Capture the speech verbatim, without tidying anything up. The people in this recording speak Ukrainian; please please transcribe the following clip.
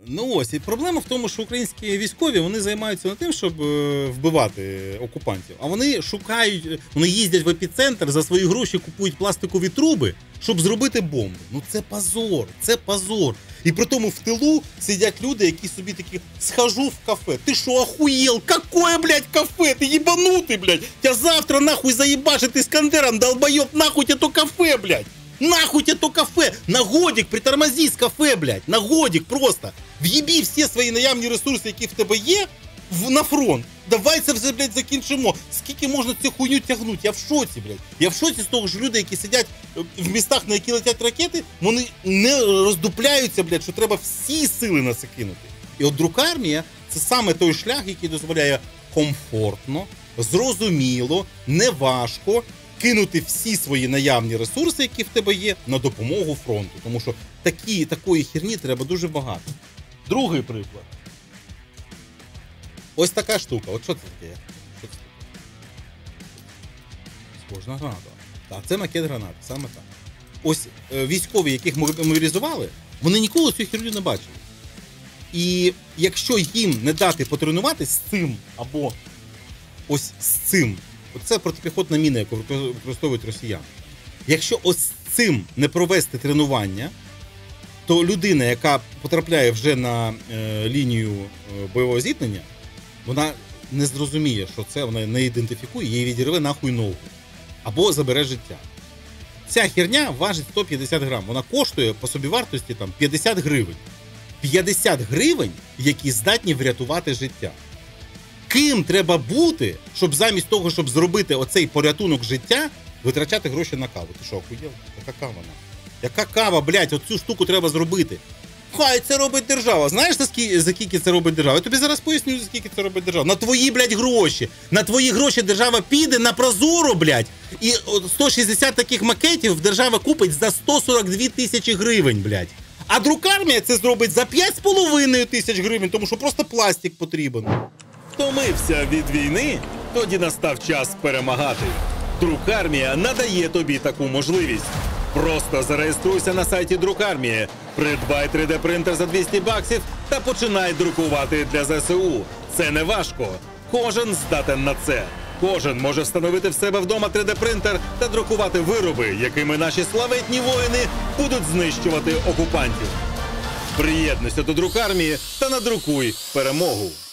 Ну ось, і проблема в тому, що українські військові, вони займаються не тим, щоб е, вбивати окупантів, а вони шукають, вони їздять в епіцентр, за свої гроші купують пластикові труби, щоб зробити бомбу. Ну це позор, це позор. І при тому в тилу сидять люди, які собі такі, схожу в кафе. Ти що, охуєл? Какое, блядь, кафе? Ти єбанутий, блядь? Тебя завтра нахуй заебашит Искандером, долбоёб, нахуй тебе то кафе, блядь. Нахуй тебе то кафе! На годик притормози з кафе, блядь! На годик просто! В'єбі всі свої наявні ресурси, які в тебе є, в, на фронт. Давай це все, блядь, закінчимо. Скільки можна цю хуйню тягнути? Я в шоці, блядь. Я в шоці з того, що люди, які сидять в містах, на які летять ракети, вони не роздупляються, блядь, що треба всі сили на це кинути. І от друкармія – це саме той шлях, який дозволяє комфортно, зрозуміло, неважко кинути всі свої наявні ресурси, які в тебе є, на допомогу фронту. Тому що такі, такої херні треба дуже багато. Другий приклад. Ось така штука. От що це таке? Що це таке? Схожа граната. Так, це макет гранати, саме так. Ось е, військові, яких ми мобілізували, вони ніколи цю херню не бачили. І якщо їм не дати потренуватись з цим, або ось з цим, це протипіхотна міна, яку використовують росіяни. Якщо ось з цим не провести тренування, то людина, яка потрапляє вже на е, лінію е, бойового зіткнення, вона не зрозуміє, що це, вона не ідентифікує, їй відірве нахуй ногу. Або забере життя. Ця херня важить сто п'ятдесят грам. Вона коштує по собівартості там п'ятдесят гривень. п'ятдесят гривень, які здатні врятувати життя. Ким треба бути, щоб замість того, щоб зробити оцей порятунок життя, витрачати гроші на каву? Ти що, охуєв? Яка кава? Яка кава, блядь, оцю штуку треба зробити? Хай це робить держава. Знаєш, за скільки, за скільки це робить держава? Я тобі зараз поясню, за скільки це робить держава. На твої, блядь, гроші. На твої гроші держава піде на Прозоро, блядь. І сто шістдесят таких макетів держава купить за сто сорок дві тисячі гривень, блядь. А друкармія це зробить за п'ять з половиною тисяч гривень, тому що просто пластик потрібен. Втомився від війни? Тоді настав час перемагати. Друкармія надає тобі таку можливість. Просто зареєструйся на сайті Друкармії, придбай три де принтер за двісті баксів та починай друкувати для зе се у. Це не важко. Кожен здатен на це. Кожен може встановити в себе вдома три де принтер та друкувати вироби, якими наші славетні воїни будуть знищувати окупантів. Приєднуйся до Друкармії та надрукуй перемогу.